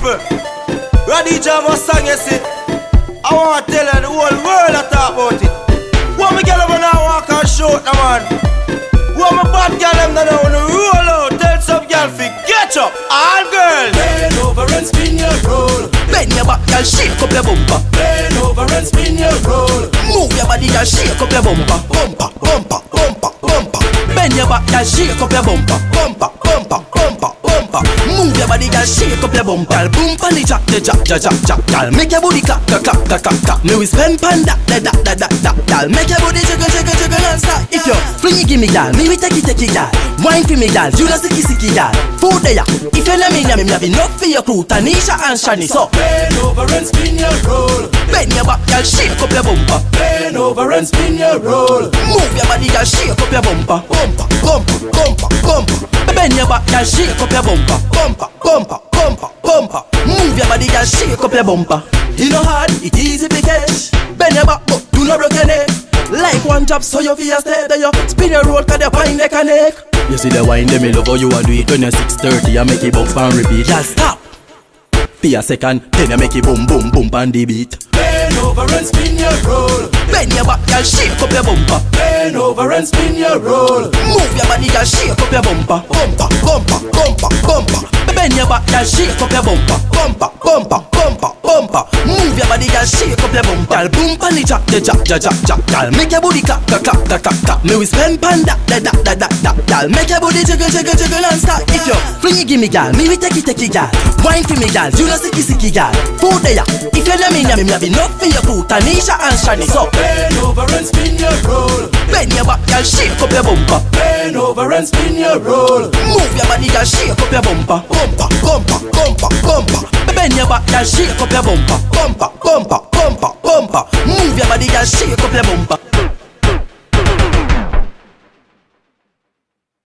people. Radijah must sing, you see. I want to tell you the whole world to talk about it. What me girl over now walk and shout, no man. What me bad girl them now wanna roll out. Tell some girl fi get up, all girls. Bend over and spin your roll. Bend your back, girl, shake up your bumper. Bend over and spin your roll. Move your body, girl, shake up your bumper. Bumper, bumper, bumper, bumper. Bend your back, girl, shake up your bumper. Bumper, bumper, bumper, bumper. Move your body, girl, shake up your bumper. Girl, bumper the jack, girl, make your body clap, clap, clap, clap, clap. Me we spend pan that. Girl, make your body jiggle non-stop. If you fling it, give me, girl, me we take it, girl. Wine for me, girl, you know sicky, girl. Food there, if you know me, me have enough for your crew. Tanisha and Shani, so bend over and spin your roll. Bend your back, girl, shake up your bumper. Bend over and spin your roll. Move your body, girl, shake up your bumper. Bumper, bumper, bumper, bumper. Bend your back, girl, shake up your bumper. Bumper, bumper, bumper, bumper. Move your body, girl, shake up your bumper. You know hard, it easy to catch. Bend your back, but do not break your neck. Like one job, so you feel stay there. You spin your roll, cause you find neck and neck. You see the wine, them me love how you a do it when you're 6:30. I make it bounce and repeat. Just stop. For a second, then you make it boom, boom, boom on the beat. Bend over and spin your roll. Bend your back, girl, shake up your bumper. Bend over and spin your roll. Move your body, girl, shake up your bumper. Bumper, bumper, bumper, bumper. Bend your back, girl, shake up your bumper. Bumper, bumper, bumper, bumper. Move your body, girl, shake up your bumper. Girl, boom on the jack. Girl, make your body clap, clap, clap, clap, clap. Me we spend pan that. Girl, make your body jiggle non-stop. If you fling it, give me, girl, me we take it, girl. Wine for me, girl, you know sicky, girl. Food there, if you know me, me have enough for your crew. Tanisha and Shani, so bend over and spin your roll. Bend your back, girl, shake up your bumper. Bend over and spin your roll. Move your body, girl, shake up your bumper. Bumper, bumper, bumper, bumper. Bend your back, girl, shake up your bumper. Bumper,